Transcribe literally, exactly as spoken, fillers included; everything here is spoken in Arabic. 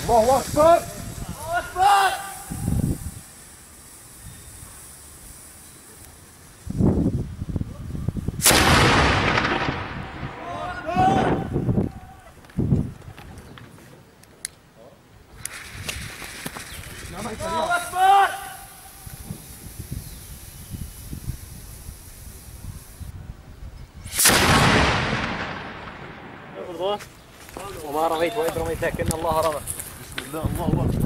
الله أكبر. الله أكبر. الله أكبر. وما رميت وإذ رميت لكن الله رمى. بسم الله الله أكبر.